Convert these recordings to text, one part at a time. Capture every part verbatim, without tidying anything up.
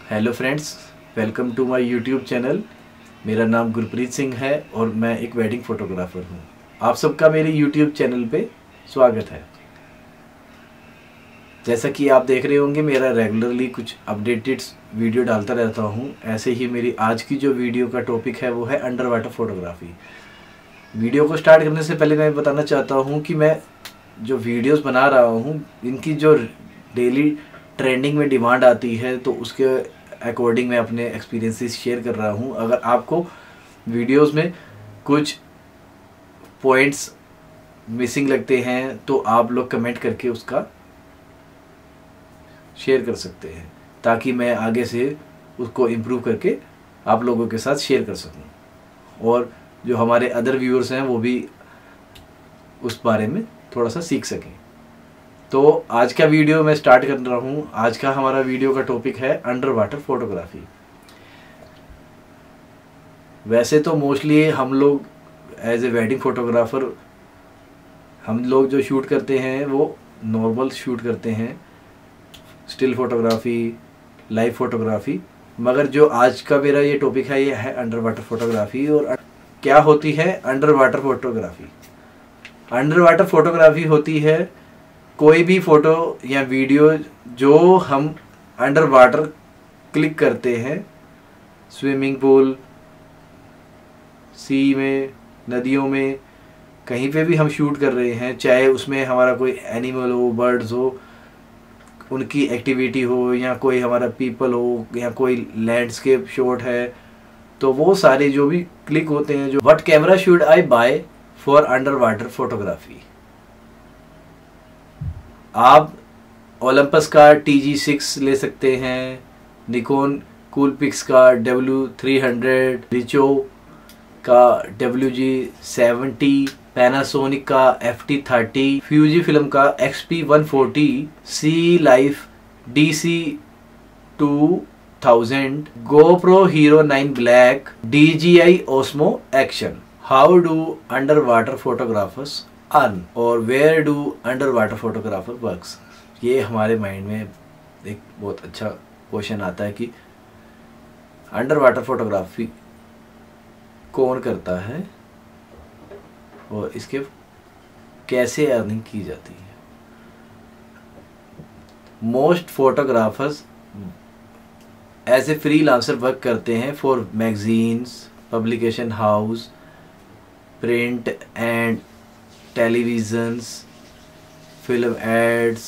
Hello friends, welcome to my YouTube channel. मेरा नाम गुरप्रीत सिंह है और मैं एक वेडिंग फोटोग्राफर हूँ। आप सबका मेरे यूट्यूब चैनल पे स्वागत है। जैसा कि आप देख रहे होंगे, मेरा रेगुलरली कुछ अपडेटेड वीडियो डालता रहता हूँ। ऐसे ही मेरी आज की जो वीडियो का टॉपिक है वो है अंडर वाटर फोटोग्राफी। वीडियो को स्टार्ट करने से पहले मैं बताना चाहता हूँ कि मैं जो वीडियोस बना रहा हूँ, इनकी जो डेली ट्रेंडिंग में डिमांड आती है तो उसके अकॉर्डिंग मैं अपने एक्सपीरियंसेस शेयर कर रहा हूँ। अगर आपको वीडियोस में कुछ पॉइंट्स मिसिंग लगते हैं तो आप लोग कमेंट करके उसका शेयर कर सकते हैं, ताकि मैं आगे से उसको इम्प्रूव करके आप लोगों के साथ शेयर कर सकूं और जो हमारे अदर व्यूअर्स हैं वो भी उस बारे में थोड़ा सा सीख सकें। तो आज का वीडियो मैं स्टार्ट कर रहा हूँ। आज का हमारा वीडियो का टॉपिक है अंडर वाटर फोटोग्राफी। वैसे तो मोस्टली हम लोग एज ए वेडिंग फोटोग्राफर हम लोग जो शूट करते हैं वो नॉर्मल शूट करते हैं, स्टिल फोटोग्राफी, लाइव फोटोग्राफी। मगर जो आज का मेरा ये टॉपिक है ये है अंडर वाटर फोटोग्राफी। और क्या होती है under water photography? Under water photography होती है कोई भी फ़ोटो या वीडियो जो हम अंडर वाटर क्लिक करते हैं, स्विमिंग पूल, सी में, नदियों में, कहीं पे भी हम शूट कर रहे हैं, चाहे उसमें हमारा कोई एनिमल हो, बर्ड्स हो, उनकी एक्टिविटी हो, या कोई हमारा पीपल हो, या कोई लैंडस्केप शॉट है, तो वो सारे जो भी क्लिक होते हैं। जो what camera should I buy for under water photography? आप ओलंपस का टी जी सिक्स ले सकते हैं, निकॉन कूलपिक्स का डब्ल्यू थ्री हंड्रेड, रिचो का डब्ल्यू जी सेवेंटी, पैनासोनिक का F T thirty, Fujifilm का X P one forty, SeaLife D C two thousand, GoPro Hero nine black, D J I Osmo action. How do underwater photographers earn और where do underwater photographer works? ये हमारे mind में एक बहुत अच्छा question आता है कि अंडर वाटर फोटोग्राफी कौन करता है और इसके कैसे अर्निंग की जाती है। Most photographers as a freelancer work करते हैं for magazines, publication house, print and televisions, film ads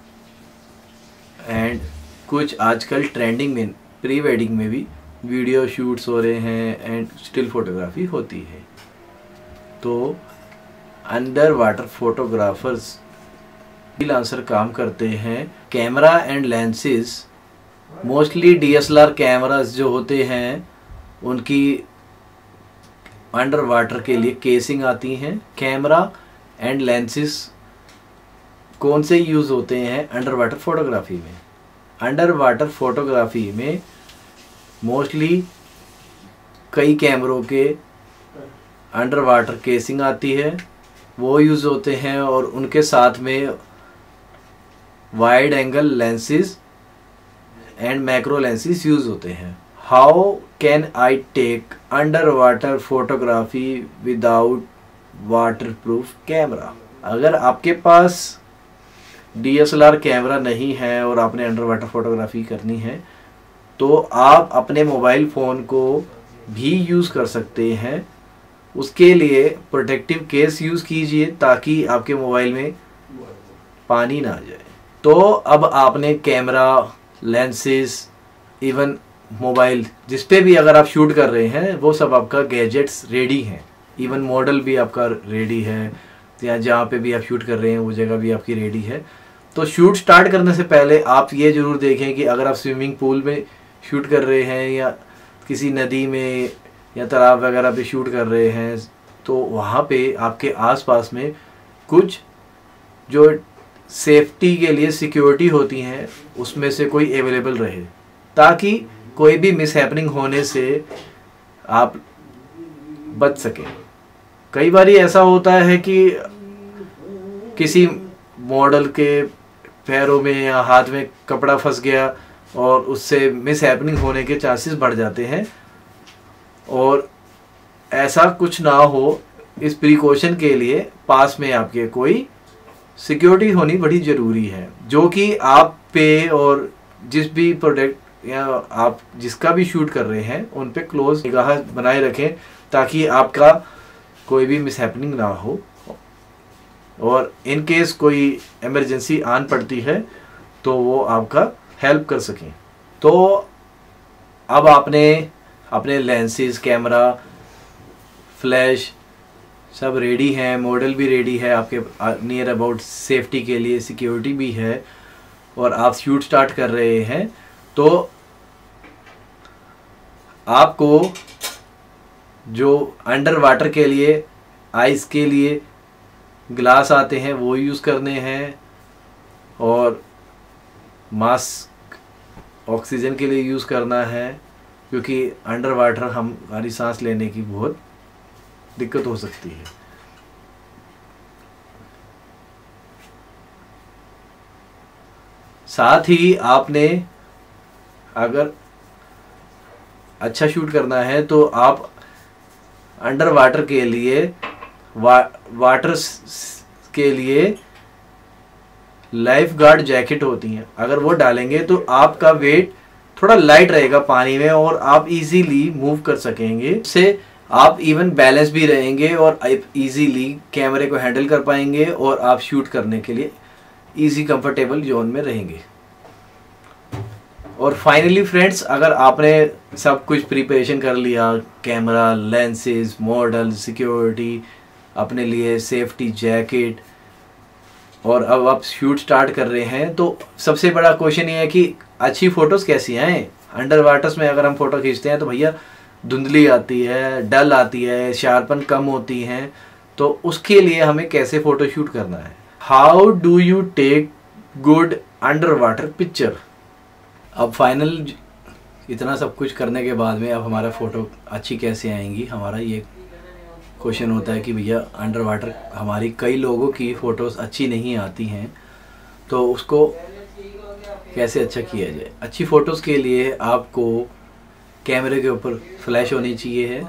and कुछ आजकल ट्रेंडिंग में प्री वेडिंग में भी वीडियो शूट्स हो रहे हैं एंड स्टिल फोटोग्राफी होती है। तो अंडर वाटर फोटोग्राफर्स फ्रीलांसर काम करते हैं। Camera and lenses, mostly D S L R cameras जो होते हैं उनकी अंडर वाटर के लिए केसिंग आती हैं। कैमरा एंड लेंसेज कौन से यूज़ होते हैं अंडर वाटर फोटोग्राफी में? अंडर वाटर फोटोग्राफी में मोस्टली कई कैमरों के अंडर वाटर केसिंग आती है, वो यूज़ होते हैं और उनके साथ में wide angle lenses and macro lenses use होते हैं। How can I take under water photography without waterproof camera? अगर आपके पास D S L R camera नहीं है और आपने अंडर वाटर फोटोग्राफी करनी है तो आप अपने मोबाइल फ़ोन को भी यूज़ कर सकते हैं। उसके लिए प्रोटेक्टिव केस यूज़ कीजिए ताकि आपके मोबाइल में पानी ना जाए। तो अब आपने कैमरा, लेंसेज, इवन मोबाइल जिस पे भी अगर आप शूट कर रहे हैं वो सब आपका गैजेट्स रेडी हैं। इवन मॉडल भी आपका रेडी है, या जहाँ पे भी आप शूट कर रहे हैं वो जगह भी आपकी रेडी है। तो शूट स्टार्ट करने से पहले आप ये ज़रूर देखें कि अगर आप स्विमिंग पूल में शूट कर रहे हैं या किसी नदी में या तालाब वगैरह पे शूट कर रहे हैं तो वहाँ पे आपके आसपास में कुछ जो सेफ्टी के लिए सिक्योरिटी होती हैं उसमें से कोई अवेलेबल रहे, ताकि कोई भी मिसहैपनिंग होने से आप बच सकें। कई बार ऐसा होता है कि किसी मॉडल के पैरों में या हाथ में कपड़ा फंस गया और उससे मिस हैपनिंग होने के चांसेस बढ़ जाते हैं। और ऐसा कुछ ना हो, इस प्रिकॉशन के लिए पास में आपके कोई सिक्योरिटी होनी बड़ी ज़रूरी है, जो कि आप पे और जिस भी प्रोडक्ट या आप जिसका भी शूट कर रहे हैं उन पे क्लोज निगाह बनाए रखें, ताकि आपका कोई भी मिस हैपनिंग ना हो। और इन केस कोई इमरजेंसी आन पड़ती है तो वो आपका हेल्प कर सकें। तो अब आपने अपने लेंसेज, कैमरा, फ्लैश सब रेडी हैं, मॉडल भी रेडी है आपके नियर अबाउट, सेफ्टी के लिए सिक्योरिटी भी है, और आप शूट स्टार्ट कर रहे हैं। तो आपको जो अंडर वाटर के लिए, आइस के लिए ग्लास आते हैं वो यूज़ करने हैं, और मास्क ऑक्सीजन के लिए यूज़ करना है, क्योंकि अंडर वाटर हम हमारी सांस लेने की बहुत दिक्कत हो सकती है। साथ ही आपने अगर अच्छा शूट करना है तो आप अंडर वाटर के लिए वा, वाटर के लिए लाइफ गार्ड जैकेट होती हैं, अगर वो डालेंगे तो आपका वेट थोड़ा लाइट रहेगा पानी में और आप इजीली मूव कर सकेंगे। इससे आप इवन बैलेंस भी रहेंगे और आप इजीली कैमरे को हैंडल कर पाएंगे और आप शूट करने के लिए इजी कंफर्टेबल जोन में रहेंगे। और फाइनली फ्रेंड्स, अगर आपने सब कुछ प्रिपरेशन कर लिया, कैमरा, लेंसेज, मॉडल, सिक्योरिटी, अपने लिए सेफ्टी जैकेट, और अब आप शूट स्टार्ट कर रहे हैं, तो सबसे बड़ा क्वेश्चन ये है कि अच्छी फ़ोटोज़ कैसी आएँ। अंडर वाटर्स में अगर हम फ़ोटो खींचते हैं तो भैया धुंधली आती है, डल आती है, शार्पन कम होती हैं, तो उसके लिए हमें कैसे फ़ोटो शूट करना है। How do you take good under water picture. अब फाइनल इतना सब कुछ करने के बाद में अब हमारा फ़ोटो अच्छी कैसे आएंगी, हमारा ये क्वेश्चन होता है कि भैया अंडर वाटर हमारी कई लोगों की फ़ोटोज़ अच्छी नहीं आती हैं, तो उसको कैसे अच्छा किया जाए। अच्छी फ़ोटोज़ के लिए आपको कैमरे के ऊपर फ्लैश होनी चाहिए है,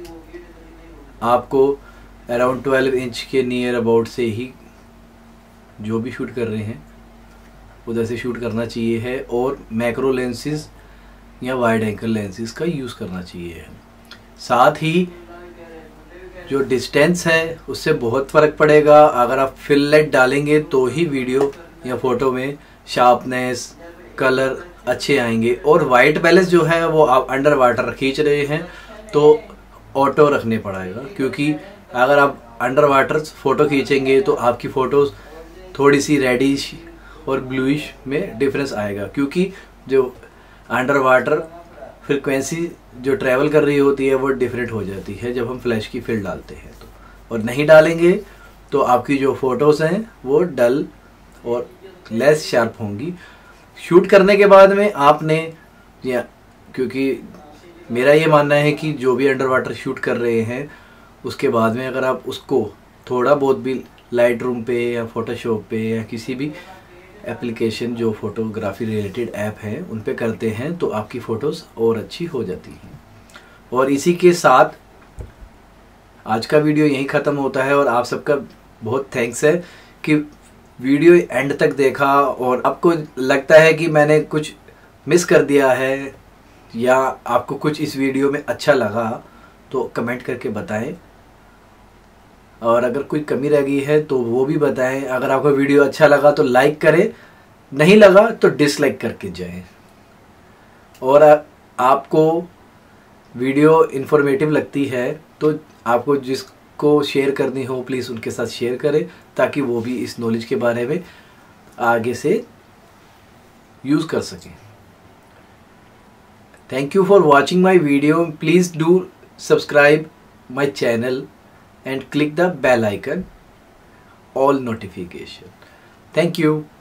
आपको अराउंड ट्वेल्व इंच के नियर अबाउट से ही जो भी शूट कर रहे हैं उधर से शूट करना चाहिए है, और मैक्रो लेंसेज या वाइड एंगल लेंसेज का यूज़ करना चाहिए है। साथ ही जो डिस्टेंस है उससे बहुत फ़र्क पड़ेगा। अगर आप फिल लाइट डालेंगे तो ही वीडियो या फ़ोटो में शार्पनेस, कलर अच्छे आएंगे। और वाइट बैलेंस जो है वो आप अंडर वाटर खींच रहे हैं तो ऑटो रखने पड़ेगा, क्योंकि अगर आप अंडर वाटर फ़ोटो खींचेंगे तो आपकी फ़ोटोज़ थोड़ी सी रेडिश और ब्लूइश में डिफरेंस आएगा, क्योंकि जो अंडर वाटर फ्रिक्वेंसी जो ट्रैवल कर रही होती है वो डिफरेंट हो जाती है जब हम फ्लैश की फिल डालते हैं तो। और नहीं डालेंगे तो आपकी जो फ़ोटोज़ हैं वो डल और लेस शार्प होंगी। शूट करने के बाद में आपने, या क्योंकि मेरा ये मानना है कि जो भी अंडर वाटर शूट कर रहे हैं उसके बाद में अगर आप उसको थोड़ा बहुत भी लाइट रूम पे या फोटोशॉप पे या किसी भी एप्लीकेशन जो फोटोग्राफी रिलेटेड ऐप है उन पे करते हैं तो आपकी फ़ोटोज़ और अच्छी हो जाती हैं। और इसी के साथ आज का वीडियो यहीं ख़त्म होता है, और आप सबका बहुत थैंक्स है कि वीडियो एंड तक देखा, और आपको लगता है कि मैंने कुछ मिस कर दिया है या आपको कुछ इस वीडियो में अच्छा लगा तो कमेंट करके बताएं, और अगर कोई कमी रह गई है तो वो भी बताएं। अगर आपको वीडियो अच्छा लगा तो लाइक करें, नहीं लगा तो डिसलाइक करके जाएं। और आपको वीडियो इन्फॉर्मेटिव लगती है तो आपको जिसको शेयर करनी हो प्लीज़ उनके साथ शेयर करें, ताकि वो भी इस नॉलेज के बारे में आगे से यूज़ कर सकें। Thank you for watching my video. Please do subscribe my channel and click the bell icon, all notification. Thank you.